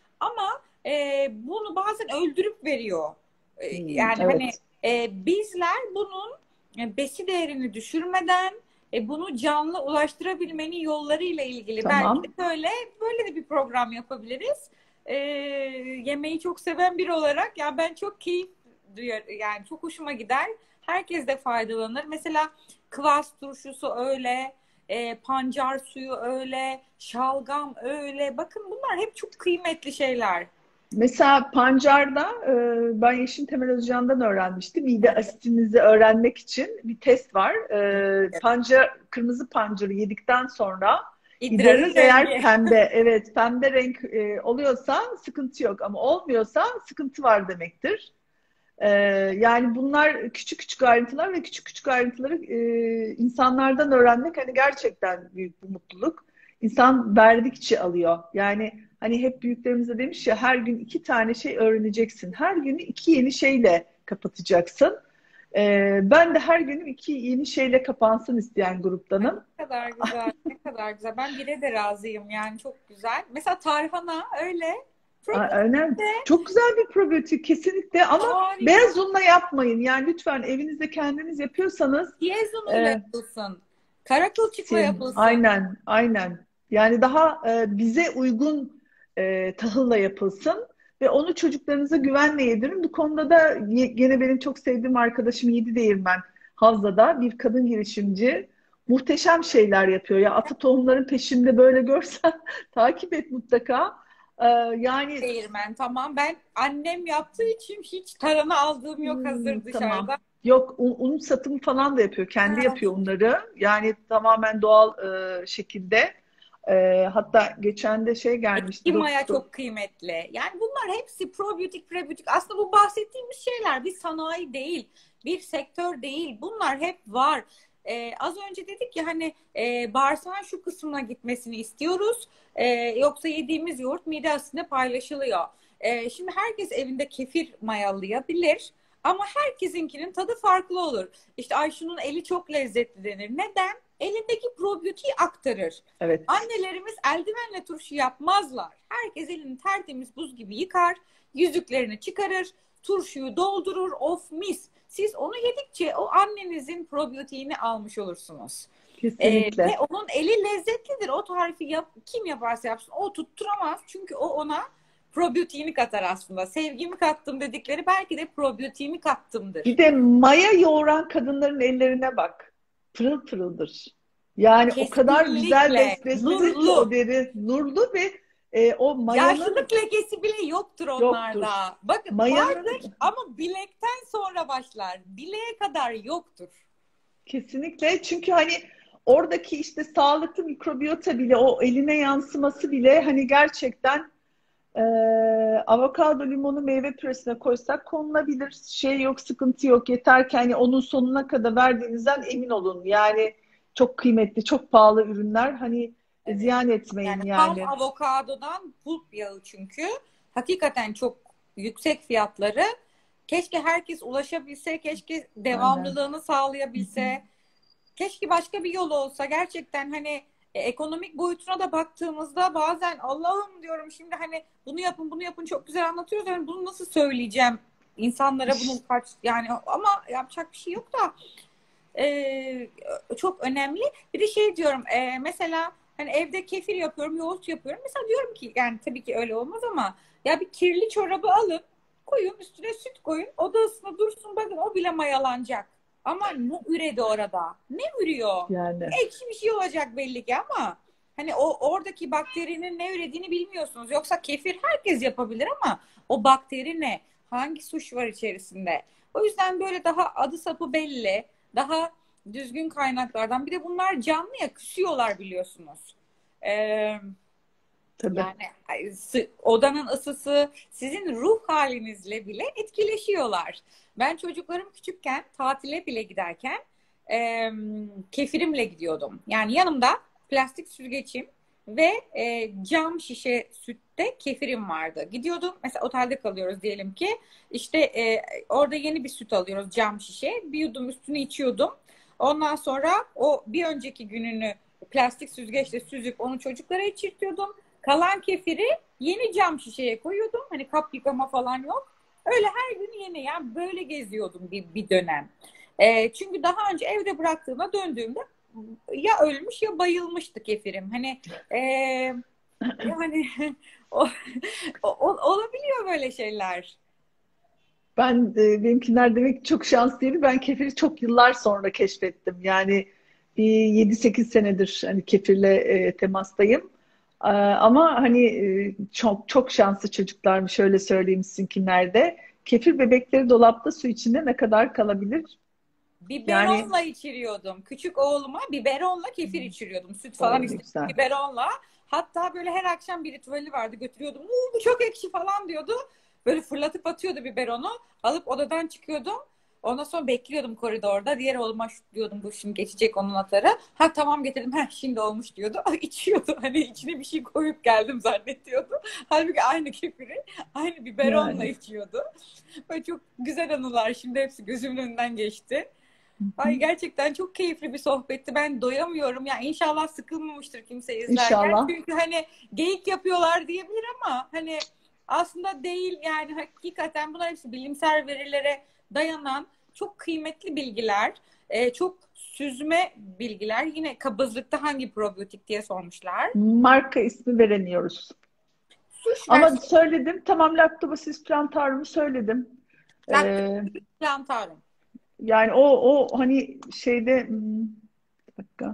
Speaker 1: ama e, bunu bazen öldürüp veriyor. E,
Speaker 2: Hmm,
Speaker 1: yani hani
Speaker 2: evet.
Speaker 1: e, bizler bunun e, besi değerini düşürmeden e, bunu canlı ulaştırabilmenin yollarıyla ilgili belki de
Speaker 2: Tamam.
Speaker 1: böyle böyle de bir program yapabiliriz. E, yemeği çok seven biri olarak ya ben çok keyif duyar yani çok hoşuma gider. Herkes de faydalanır. Mesela kıvas turşusu öyle, e, pancar suyu öyle, şalgam öyle. Bakın bunlar hep çok kıymetli şeyler.
Speaker 2: Mesela pancarda e, ben Yeşim Temel Özcan'dan öğrenmiştim. Mide asitinizi öğrenmek için bir test var. E, pancar, kırmızı pancarı yedikten sonra
Speaker 1: İdrarın
Speaker 2: idrarınız eğer
Speaker 1: rengi.
Speaker 2: pembe, evet pembe renk e, oluyorsa sıkıntı yok ama olmuyorsa sıkıntı var demektir. E, yani bunlar küçük küçük ayrıntılar ve küçük küçük ayrıntıları e, insanlardan öğrenmek hani gerçekten büyük bir mutluluk. İnsan verdikçe alıyor. Yani hani hep büyüklerimiz de demiş ya her gün iki tane şey öğreneceksin. Her günü iki yeni şeyle kapatacaksın. E, ben de her günüm iki yeni şeyle kapansın isteyen
Speaker 1: Ay,
Speaker 2: gruptanım.
Speaker 1: ne kadar güzel, ne kadar güzel. Ben bire de razıyım yani çok güzel. Mesela tarhana öyle.
Speaker 2: A-
Speaker 1: Probiyotik
Speaker 2: Önemli.
Speaker 1: de
Speaker 2: Çok güzel bir probiyotik kesinlikle ama
Speaker 1: harika.
Speaker 2: beyaz unla yapmayın. Yani lütfen evinizde kendiniz yapıyorsanız
Speaker 1: Diyez unuyla
Speaker 2: e,
Speaker 1: yapılsın. Kara kılçıkla
Speaker 2: Sin,
Speaker 1: yapılsın.
Speaker 2: aynen, aynen. Yani daha e, bize uygun e, tahılla yapılsın ve onu çocuklarınıza güvenle yedirin. Bu konuda da ye- gene benim çok sevdiğim arkadaşım Yedi Değirmen Havza'da bir kadın girişimci muhteşem şeyler yapıyor. Ya ata tohumların peşinde böyle görsen takip et mutlaka. E, yani
Speaker 1: Değirmen tamam. Ben annem yaptığı için hiç tarhana aldığım yok
Speaker 2: hmm,
Speaker 1: hazır
Speaker 2: tamam.
Speaker 1: dışarıda.
Speaker 2: Yok un, un satımı falan da yapıyor. Kendi
Speaker 1: Ha,
Speaker 2: yapıyor unları. Yani tamamen doğal e, şekilde. Ee, hatta geçen de şey
Speaker 1: Etki
Speaker 2: gelmişti
Speaker 1: maya
Speaker 2: doktor.
Speaker 1: çok kıymetli. Yani bunlar hepsi probiyotik, prebiyotik. Aslında bu bahsettiğimiz şeyler bir sanayi değil, bir sektör değil. Bunlar hep var. Ee, az önce dedik ya hani e, bağırsağın şu kısmına gitmesini istiyoruz. Ee, yoksa yediğimiz yoğurt mide asidinde paylaşılıyor. Ee, şimdi herkes evinde kefir mayalayabilir. Ama herkesinkinin tadı farklı olur. İşte ay şunun eli çok lezzetli denir. Neden? Elindeki probiyotiği aktarır.
Speaker 2: Evet.
Speaker 1: Annelerimiz eldivenle turşu yapmazlar. Herkes elini tertemiz buz gibi yıkar, yüzüklerini çıkarır, turşuyu doldurur, of mis. Siz onu yedikçe o annenizin probiyotiğini almış olursunuz. Ee, ve
Speaker 2: Kesinlikle.
Speaker 1: onun eli lezzetlidir. O tarifi yap, kim yaparsa yapsın o tutturamaz. Çünkü o ona probiyotiğini katar aslında. Sevgimi kattım dedikleri belki de probiyotiğimi kattımdır.
Speaker 2: Bir de maya yoğuran kadınların ellerine bak. Pırıl pırıldır. Yani o kadar güzel
Speaker 1: Kesinlikle.
Speaker 2: beslesin ki o
Speaker 1: Nurlu.
Speaker 2: deri nurlu ve e, o mayanın
Speaker 1: Yaşlılık lekesi bile yoktur onlarda.
Speaker 2: yoktur.
Speaker 1: Bakın vardır
Speaker 2: Mayanın
Speaker 1: ama bilekten sonra başlar. Bileğe kadar yoktur.
Speaker 2: kesinlikle, çünkü hani oradaki işte sağlıklı mikrobiyota bile o eline yansıması bile hani gerçekten e, avokado limonu meyve püresine koysak konulabilir. Şey yok, sıkıntı yok. Yeter ki hani onun sonuna kadar verdiğinizden emin olun. Yani çok kıymetli, çok pahalı ürünler. Hani
Speaker 1: Evet.
Speaker 2: ziyan
Speaker 1: Yani
Speaker 2: etmeyin
Speaker 1: tam
Speaker 2: yani.
Speaker 1: avokadodan pulp yağı çünkü. Hakikaten çok yüksek fiyatları. Keşke herkes ulaşabilse, keşke
Speaker 2: Aynen.
Speaker 1: devamlılığını sağlayabilse. Keşke başka bir yol olsa. Gerçekten hani e, ekonomik boyutuna da baktığımızda bazen Allah'ım diyorum şimdi hani bunu yapın bunu yapın çok güzel anlatıyoruz. Yani bunu nasıl söyleyeceğim insanlara bunun kaç yani ama yapacak bir şey yok da e, çok önemli. Bir de şey diyorum e, mesela hani evde kefir yapıyorum, yoğurt yapıyorum. Mesela diyorum ki yani tabii ki öyle olmaz ama ya bir kirli çorabı alın, koyun üstüne süt koyun, odasına dursun bakın o bile mayalanacak. Ama ne üredi orada? Ne ürüyor?
Speaker 2: Yani
Speaker 1: Ekşi bir şey olacak belli ki ama hani o oradaki bakterinin ne ürediğini bilmiyorsunuz. Yoksa kefir herkes yapabilir ama o bakteri ne? Hangi suç var içerisinde? O yüzden böyle daha adı sapı belli, daha düzgün kaynaklardan. Bir de bunlar canlı ya küsüyorlar biliyorsunuz. Ee,
Speaker 2: tabii.
Speaker 1: yani odanın ısısı sizin ruh halinizle bile etkileşiyorlar. Ben çocuklarım küçükken tatile bile giderken e, kefirimle gidiyordum. Yani yanımda plastik süzgecim ve e, cam şişe sütte kefirim vardı. Gidiyordum mesela otelde kalıyoruz diyelim ki işte e, orada yeni bir süt alıyoruz cam şişe. Bir yudum üstüne içiyordum. Ondan sonra o bir önceki gününü plastik süzgeçle süzüp onu çocuklara içirtiyordum. Kalan kefiri yeni cam şişeye koyuyordum. Hani kap yıkama falan yok. Öyle her gün yeni yani böyle geziyordum bir, bir dönem. E, çünkü daha önce evde bıraktığımda döndüğümde ya ölmüş ya bayılmıştı kefirim. Hani e, yani o, o, olabiliyor böyle şeyler.
Speaker 2: Ben e, benimkiler demek ki çok şanslıyım. Ben kefiri çok yıllar sonra keşfettim. Yani bir yedi sekiz senedir hani kefirle e, temastayım. Ee, ama hani e, çok çok şanslı çocuklarmış, şöyle söyleyeyim sizinkiler de. Kefir bebekleri dolapta su içinde ne kadar kalabilir? Yani
Speaker 1: Biberonla içiriyordum. Küçük oğluma biberonla kefir içiriyordum. Süt falan
Speaker 2: o ne
Speaker 1: istemiyordum.
Speaker 2: güzel.
Speaker 1: Biberonla. Hatta böyle her akşam bir ritüeli vardı. Götürüyordum. "Uuu, bu çok ekşi falan diyordu. Böyle fırlatıp atıyordu biberonu. Alıp odadan çıkıyordum. Ondan sonra bekliyordum koridorda. Diğer oğluma şu diyordum bu şimdi geçecek onun atarı. Ha tamam getirdim. Ha şimdi olmuş diyordu. İçiyordu. Hani içine bir şey koyup geldim zannediyordu. Halbuki aynı kefiri aynı biberonla
Speaker 2: Yani.
Speaker 1: içiyordu. Böyle çok güzel anılar. Şimdi hepsi gözümün önünden geçti.
Speaker 2: Hı
Speaker 1: Ay
Speaker 2: hı.
Speaker 1: gerçekten çok keyifli bir sohbetti. Ben doyamıyorum. Ya inşallah sıkılmamıştır kimse izlerken.
Speaker 2: İnşallah.
Speaker 1: Çünkü hani geyik yapıyorlar diyebilir ama hani aslında değil yani hakikaten bunlar hepsi bilimsel verilere dayanan çok kıymetli bilgiler. Ee, çok süzme bilgiler. Yine kabızlıkta hangi probiyotik diye sormuşlar.
Speaker 2: Marka ismi veremiyoruz.
Speaker 1: Suş
Speaker 2: Ama
Speaker 1: versiyon
Speaker 2: söyledim. Tamam, Lactobacillus plantarum söyledim. Ee,
Speaker 1: Lactobacillus plantarum.
Speaker 2: yani o o hani şeyde hmm, bir dakika.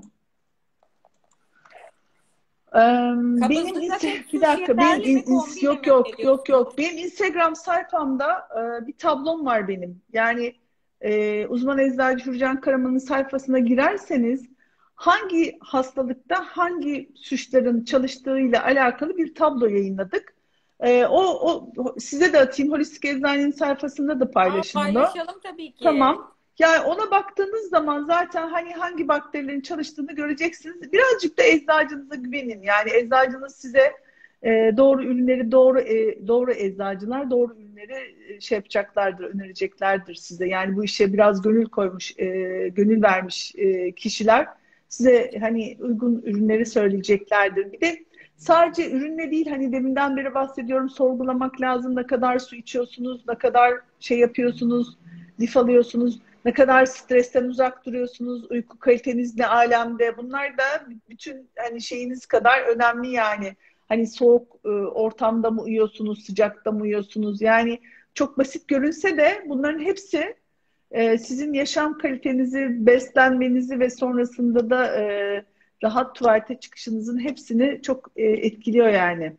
Speaker 2: Ee, benim
Speaker 1: Kabızlıkta tek
Speaker 2: inse- bir
Speaker 1: suş
Speaker 2: dakika benim
Speaker 1: yeterli
Speaker 2: in-
Speaker 1: mi?
Speaker 2: ins-
Speaker 1: Kombine
Speaker 2: yok
Speaker 1: mi
Speaker 2: yok yok
Speaker 1: diyorsunuz?
Speaker 2: yok benim Instagram sayfamda e, bir tablom var benim. Yani e, uzman eczacı Hürcan Karaman'ın sayfasına girerseniz hangi hastalıkta hangi suçların çalıştığıyla alakalı bir tablo yayınladık. E, o, o o- size de atayım. Holistik Eczane'nin sayfasında da
Speaker 1: Aa,
Speaker 2: paylaşın onu.
Speaker 1: paylaşalım tabii ki.
Speaker 2: Tamam. Yani ona baktığınız zaman zaten hani hangi bakterilerin çalıştığını göreceksiniz. Birazcık da eczacınıza güvenin. Yani eczacınız size e, doğru ürünleri doğru e, doğru eczacılar doğru ürünleri e, şey yapacaklardır, önereceklerdir size. Yani bu işe biraz gönül koymuş, e, gönül vermiş e, kişiler size hani uygun ürünleri söyleyeceklerdir. Bir de sadece ürünle değil, hani deminden beri bahsediyorum, sorgulamak lazım. Ne kadar su içiyorsunuz, ne kadar şey yapıyorsunuz, lif alıyorsunuz. Ne kadar stresten uzak duruyorsunuz, uyku kaliteniz ne alemde. Bunlar da bütün hani şeyiniz kadar önemli yani. Hani soğuk e, ortamda mı uyuyorsunuz, sıcakta mı uyuyorsunuz? Yani çok basit görünse de bunların hepsi e, sizin yaşam kalitenizi, beslenmenizi ve sonrasında da e, rahat tuvalete çıkışınızın hepsini çok e, etkiliyor yani.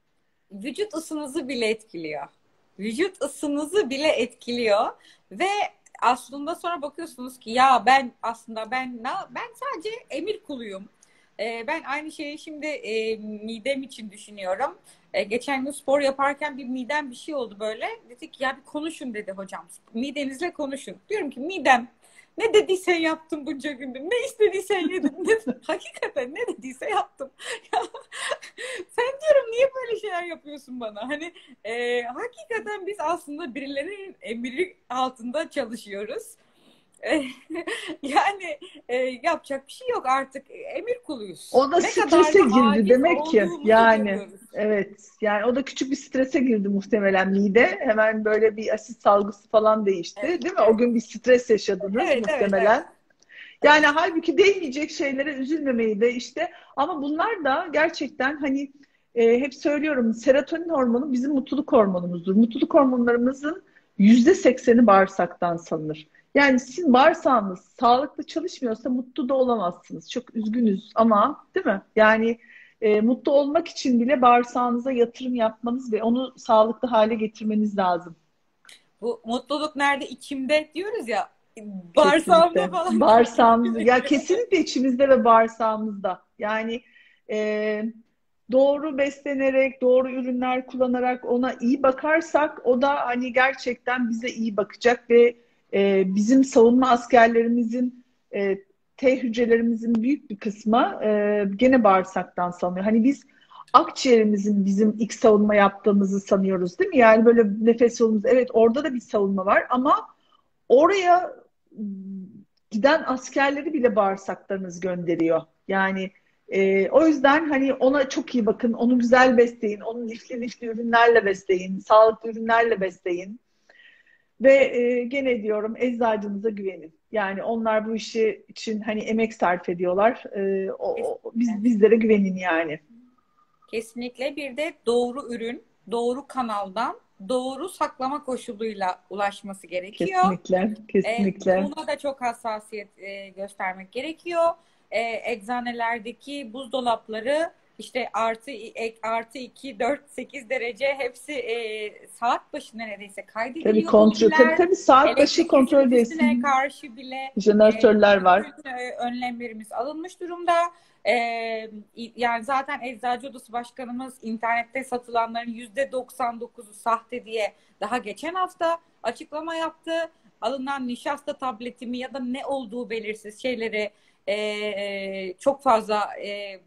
Speaker 1: Vücut ısınızı bile etkiliyor. Vücut ısınızı bile etkiliyor ve aslında sonra bakıyorsunuz ki ya ben aslında ben ben sadece emir kuluyum. Ee, ben aynı şeyi şimdi e, midem için düşünüyorum. E, geçen gün spor yaparken bir midem bir şey oldu böyle. Dedi ki ya bir konuşun dedi hocam. Midenizle konuşun. Diyorum ki midem ne dediysen yaptım bunca gündür. Ne istediysen yedim. Ne, hakikaten ne dediyse yaptım. Ya, sen diyorum niye böyle şeyler yapıyorsun bana? Hani e, hakikaten biz aslında birilerinin emri altında çalışıyoruz. E, yani e, yapacak bir şey yok artık. Emir kuluyuz.
Speaker 2: O da
Speaker 1: Ne kadar
Speaker 2: strese
Speaker 1: da
Speaker 2: girdi
Speaker 1: aciz
Speaker 2: demek ki.
Speaker 1: olduğumuzu
Speaker 2: Yani
Speaker 1: görüyoruz.
Speaker 2: evet. Yani o da küçük bir strese girdi muhtemelen mide. Hemen böyle bir asit salgısı falan değişti.
Speaker 1: Evet,
Speaker 2: Değil mi? O
Speaker 1: evet.
Speaker 2: gün bir stres yaşadınız
Speaker 1: Evet, evet, evet.
Speaker 2: muhtemelen. Yani
Speaker 1: Evet.
Speaker 2: halbuki değmeyecek şeylere üzülmemeyi de işte ama bunlar da gerçekten hani e, hep söylüyorum serotonin hormonu bizim mutluluk hormonumuzdur. Mutluluk hormonlarımızın yüzde sekseni bağırsaktan salınır. Yani sizin bağırsağınız sağlıklı çalışmıyorsa mutlu da olamazsınız. Çok üzgünüz ama değil mi? Yani e, mutlu olmak için bile bağırsağınıza yatırım yapmanız ve onu sağlıklı hale getirmeniz lazım.
Speaker 1: Bu mutluluk nerede? İçimde diyoruz ya. Bağırsamda
Speaker 2: Kesinlikle.
Speaker 1: falan çok
Speaker 2: Bağırsağımız, ya
Speaker 1: kesinlikle.
Speaker 2: kesinlikle içimizde ve bağırsağımızda. Yani e, doğru beslenerek, doğru ürünler kullanarak ona iyi bakarsak o da hani gerçekten bize iyi bakacak ve e, bizim savunma askerlerimizin e, T hücrelerimizin büyük bir kısmı e, gene bağırsaktan sanıyor. Hani biz akciğerimizin bizim ilk savunma yaptığımızı sanıyoruz değil mi? Yani böyle nefes yolumuz evet orada da bir savunma var ama oraya giden askerleri bile bağırsaklarınız gönderiyor. Yani e, o yüzden hani ona çok iyi bakın, onu güzel besleyin, onu lifli lifli ürünlerle besleyin, sağlıklı ürünlerle besleyin. Ve e, gene diyorum eczacınıza güvenin. Yani onlar bu işi için hani emek sarf ediyorlar. E, o, o- biz
Speaker 1: Kesinlikle.
Speaker 2: bizlere güvenin yani.
Speaker 1: Kesinlikle bir de doğru ürün, doğru kanaldan, doğru saklama koşuluyla ulaşması gerekiyor.
Speaker 2: Kesinlikle,
Speaker 1: E,
Speaker 2: kesinlikle.
Speaker 1: buna da çok hassasiyet e, göstermek gerekiyor. E, eczanelerdeki buzdolapları işte artı ek, artı iki, dört, sekiz derece hepsi e, saat başı neredeyse
Speaker 2: Tabii
Speaker 1: kaydediliyor
Speaker 2: kontrol, tabii
Speaker 1: bilgiler.
Speaker 2: tabii saat başı
Speaker 1: Elektrik
Speaker 2: kontrol
Speaker 1: kesintisine
Speaker 2: etsin.
Speaker 1: karşı bile e,
Speaker 2: Jeneratörler var.
Speaker 1: bütün e, önlemlerimiz alınmış durumda. E, yani zaten Eczacı Odası Başkanımız internette satılanların yüzde doksan dokuzu sahte diye daha geçen hafta açıklama yaptı. Alınan nişasta tableti mi ya da ne olduğu belirsiz şeyleri e, çok fazla e,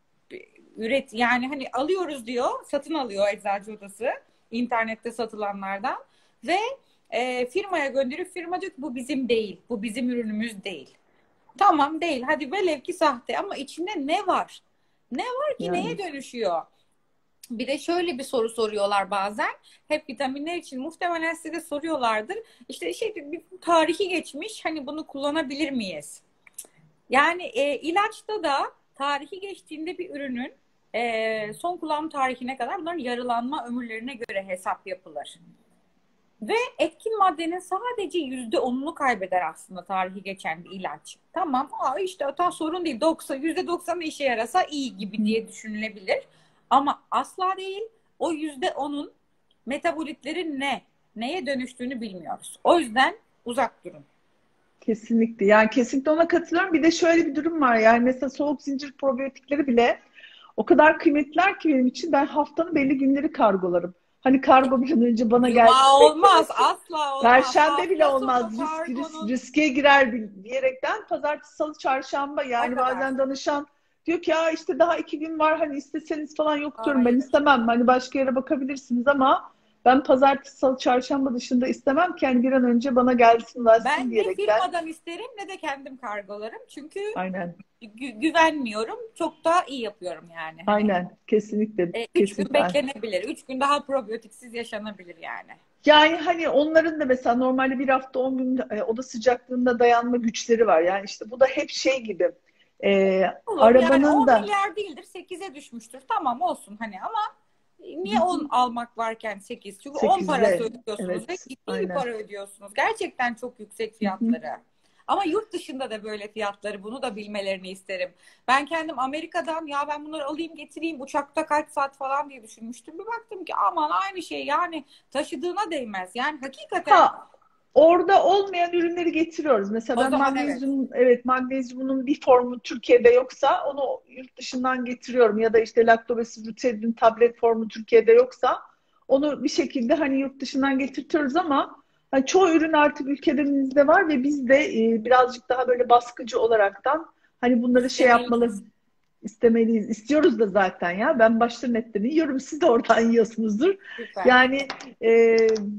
Speaker 1: üret yani hani alıyoruz diyor, satın alıyor Eczacı Odası internette satılanlardan ve e, firmaya gönderiyor. Firma diyor ki bu bizim değil, bu bizim ürünümüz değil. Tamam değil, hadi velev ki sahte ama içinde ne var? Ne var ki neye
Speaker 2: Yani
Speaker 1: dönüşüyor? Bir de şöyle bir soru soruyorlar bazen. Hep vitaminler için muhtemelen size de soruyorlardır. İşte şey bir tarihi geçmiş. Hani bunu kullanabilir miyiz? Yani e, ilaçta da tarihi geçtiğinde bir ürünün e, son kullanım tarihine kadar bunların yarılanma ömürlerine göre hesap yapılır. Ve etkin maddenin sadece yüzde onunu kaybeder aslında tarihi geçen bir ilaç. Tamam, aa işte hata sorun değil. doksan, yüzde doksanı işe yarasa iyi gibi diye düşünülebilir. Ama asla değil. O yüzde onun metabolitleri ne? Neye dönüştüğünü bilmiyoruz. O yüzden uzak durun.
Speaker 2: kesinlikle. Yani kesinlikle ona katılıyorum. Bir de şöyle bir durum var. Yani mesela soğuk zincir probiyotikleri bile o kadar kıymetliler ki benim için ben haftanın belli günleri kargolarım. Hani kargo bir an önce bana
Speaker 1: Cuma
Speaker 2: gelsin
Speaker 1: olmaz,
Speaker 2: beklemesin.
Speaker 1: asla olmaz.
Speaker 2: Perşembe bile
Speaker 1: Hafta
Speaker 2: olmaz.
Speaker 1: sonu
Speaker 2: Risk, risk,
Speaker 1: kargonun
Speaker 2: riske girer diyerekten pazartesi, salı, çarşamba
Speaker 1: o
Speaker 2: yani
Speaker 1: kadar.
Speaker 2: bazen danışan diyor ki ya işte daha iki gün var hani isteseniz falan yok diyorum ben
Speaker 1: Hayır.
Speaker 2: istemem. Hani başka yere bakabilirsiniz ama ben pazartesi, salı, çarşamba dışında istemem ki yani bir an önce bana gelsin versin
Speaker 1: Ben ne
Speaker 2: diyerekten.
Speaker 1: firmadan isterim ne de kendim kargolarım. Çünkü
Speaker 2: Aynen.
Speaker 1: gü- güvenmiyorum. Çok daha iyi yapıyorum yani. Hani
Speaker 2: Aynen. Kesinlikle.
Speaker 1: e, üç gün
Speaker 2: Kesinlikle.
Speaker 1: beklenebilir. Üç gün daha probiyotiksiz yaşanabilir yani.
Speaker 2: Yani hani onların da mesela normalde bir hafta on gün e, oda sıcaklığında dayanma güçleri var. Yani işte bu da hep şey gibi. E,
Speaker 1: Olur yani
Speaker 2: arabanın
Speaker 1: on
Speaker 2: da
Speaker 1: milyar değildir, sekize düşmüştür. Tamam olsun hani ama niye on almak varken sekiz? Çünkü on parası
Speaker 2: sekizde,
Speaker 1: ödüyorsunuz ve
Speaker 2: evet,
Speaker 1: ciddi bir
Speaker 2: aynen.
Speaker 1: para ödüyorsunuz. Gerçekten çok yüksek
Speaker 2: Hı hı.
Speaker 1: fiyatları. Ama yurt dışında da böyle fiyatları, bunu da bilmelerini isterim. Ben kendim Amerika'dan ya ben bunları alayım getireyim uçakta kaç saat falan diye düşünmüştüm. Bir baktım ki aman aynı şey yani taşıdığına değmez. Yani hakikaten
Speaker 2: Ha, orada olmayan ürünleri getiriyoruz. Mesela
Speaker 1: o
Speaker 2: ben
Speaker 1: zaman evet.
Speaker 2: magnezyum, evet magnezyumunun bir formu Türkiye'de yoksa onu yurt dışından getiriyorum. Ya da işte Lactobacillus reuteri tablet formu Türkiye'de yoksa onu bir şekilde hani yurt dışından getirtiyoruz ama hani çoğu ürün artık ülkemizde var ve biz de e, birazcık daha böyle baskıcı olaraktan hani bunları şey yapmalı,
Speaker 1: İstemeliyiz.
Speaker 2: istemeliyiz. İstiyoruz da zaten ya. Ben başta etlerini yiyorum. Siz de oradan yiyorsunuzdur.
Speaker 1: Süper.
Speaker 2: Yani e,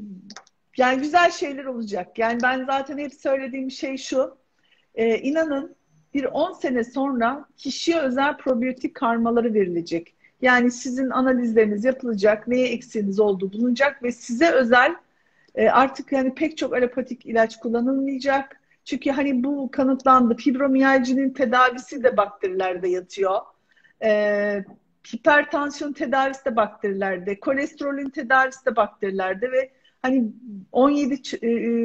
Speaker 2: yani güzel şeyler olacak. Yani ben zaten hep söylediğim şey şu. E, inanın bir on sene sonra kişiye özel probiyotik karmaları verilecek. Yani sizin analizleriniz yapılacak, neye eksiğiniz olduğu bulunacak ve size özel e, artık yani pek çok alopatik ilaç kullanılmayacak. Çünkü hani bu kanıtlandı. Fibromiyalcinin tedavisi de bakterilerde yatıyor. E, hipertansiyon tedavisi de bakterilerde. Kolesterolün tedavisi de bakterilerde ve hani on yedi e,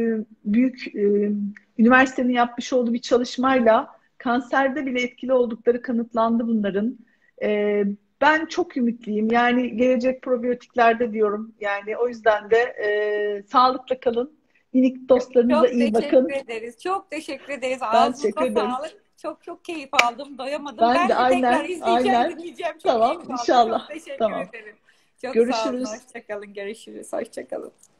Speaker 2: büyük e, üniversitenin yapmış olduğu bir çalışmayla kanserde bile etkili oldukları kanıtlandı bunların. E, ben çok ümitliyim. Yani gelecek probiyotiklerde diyorum. Yani o yüzden de e, sağlıkla kalın. Minik dostlarınıza
Speaker 1: Çok
Speaker 2: iyi
Speaker 1: teşekkür
Speaker 2: bakın.
Speaker 1: ederiz. Çok teşekkür ederiz.
Speaker 2: Ben teşekkür
Speaker 1: Ağzınıza
Speaker 2: ederim.
Speaker 1: sağlık. Çok çok keyif aldım. Doyamadım.
Speaker 2: Ben de
Speaker 1: Ben de tekrar
Speaker 2: aynen,
Speaker 1: izleyeceğim,
Speaker 2: aynen.
Speaker 1: dinleyeceğim. Çok keyif
Speaker 2: Tamam,
Speaker 1: aldım. Çok
Speaker 2: inşallah.
Speaker 1: teşekkür
Speaker 2: Tamam.
Speaker 1: ederim. Çok sağ olun.
Speaker 2: Görüşürüz.
Speaker 1: Hoşça kalın. Görüşürüz. Hoşça kalın.